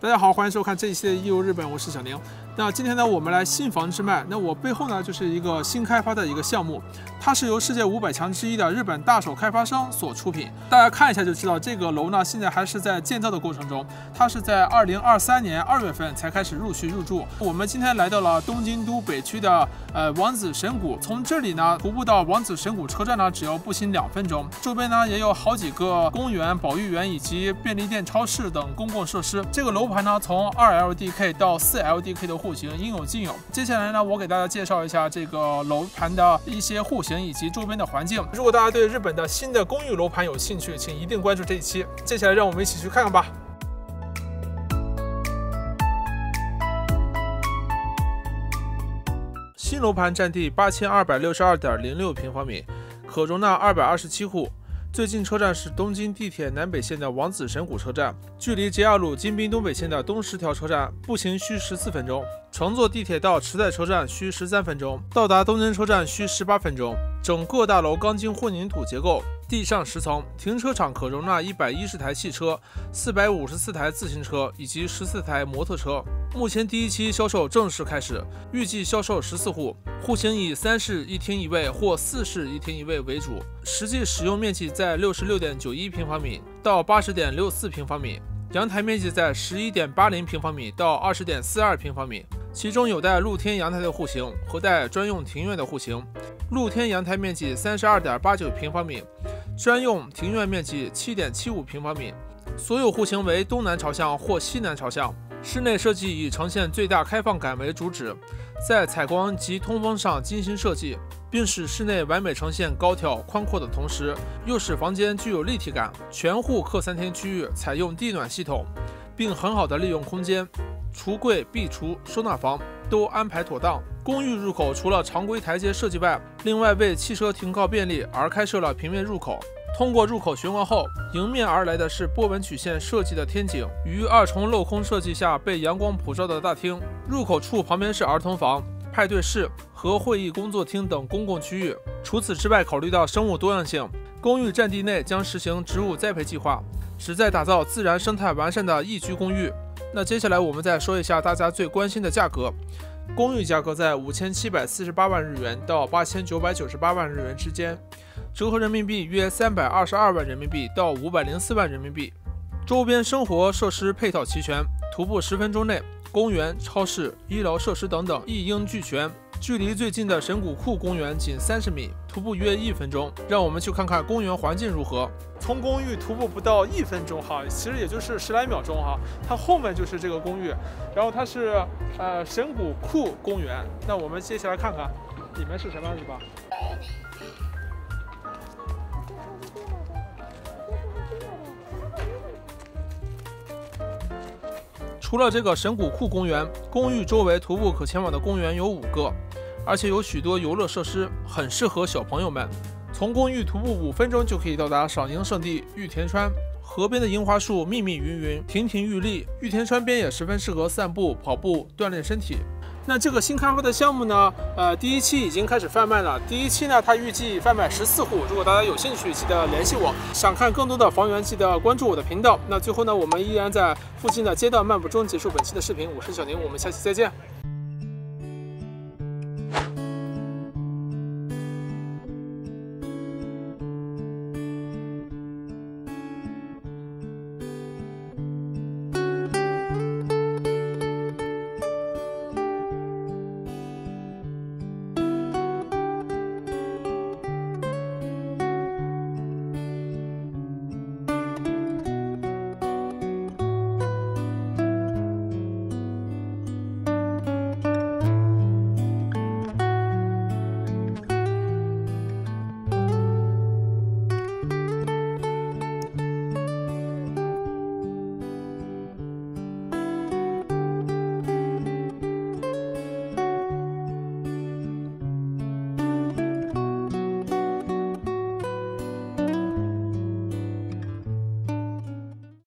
大家好，欢迎收看这一期的《一游日本》，我是小宁。那今天呢，我们来新房之卖。那我背后呢，就是一个新开发的一个项目，它是由世界500强之一的日本大手开发商所出品。大家看一下就知道，这个楼呢现在还是在建造的过程中，它是在2023年2月份才开始陆续入驻。我们今天来到了东京都北区的王子神谷，从这里呢徒步到王子神谷车站呢，只要步行2分钟。周边呢也有好几个公园、保育园以及便利店、超市等公共设施。这个楼盘呢，从2LDK 到4LDK 的户型应有尽有。接下来呢，我给大家介绍一下这个楼盘的一些户型以及周边的环境。如果大家对日本的新的公寓楼盘有兴趣，请一定关注这一期。接下来让我们一起去看看吧。新楼盘占地8262.06平方米，可容纳227户。最近车站是东京地铁南北线的王子神谷车站，距离 JR 路京滨东北线的东十条车站步行需14分钟，乘坐地铁到池袋车站需13分钟，到达东京车站需18分钟。整个大楼钢筋混凝土结构，地上10层，停车场可容纳110台汽车、454台自行车以及14台摩托车。目前第一期销售正式开始，预计销售14户，户型以3室1厅1卫或4室1厅1卫为主，实际使用面积在66.91平方米到80.64平方米，阳台面积在11.80平方米到20.42平方米，其中有带露天阳台的户型和带专用庭院的户型。露天阳台面积32.89平方米，专用庭院面积7.75平方米，所有户型为东南朝向或西南朝向。室内设计以呈现最大开放感为主旨，在采光及通风上精心设计，并使室内完美呈现高挑宽阔的同时，又使房间具有立体感。全户客餐厅区域采用地暖系统，并很好的利用空间，橱柜、壁橱、收纳房都安排妥当。公寓入口除了常规台阶设计外，另外为汽车停靠便利而开设了平面入口。通过入口玄关后，迎面而来的是波纹曲线设计的天井，于2重镂空设计下被阳光普照的大厅。入口处旁边是儿童房、派对室和会议工作厅等公共区域。除此之外，考虑到生物多样性，公寓占地内将实行植物栽培计划，旨在打造自然生态完善的宜居公寓。那接下来我们再说一下大家最关心的价格。公寓价格在5748万日元到8998万日元之间，折合人民币约322万人民币到504万人民币。周边生活设施配套齐全，徒步10分钟内，公园、超市、医疗设施等等一应俱全。距离最近的神谷库公园仅30米，徒步约1分钟。让我们去看看公园环境如何。从公寓徒步不到1分钟哈，其实也就是10来秒钟哈。它后面就是这个公寓，然后它是神谷库公园。那我们接下来看看里面是什么，是吧？除了这个神谷库公园，公寓周围徒步可前往的公园有5个，而且有许多游乐设施，很适合小朋友们。从公寓徒步5分钟就可以到达赏樱圣地玉田川，河边的樱花树密密云云，亭亭玉立。玉田川边也十分适合散步、跑步，锻炼身体。那这个新开发的项目呢，第一期已经开始贩卖了。第一期呢，它预计贩卖14户。如果大家有兴趣，记得联系我。想看更多的房源，记得关注我的频道。那最后呢，我们依然在附近的街道漫步中结束本期的视频。我是小宁，我们下期再见。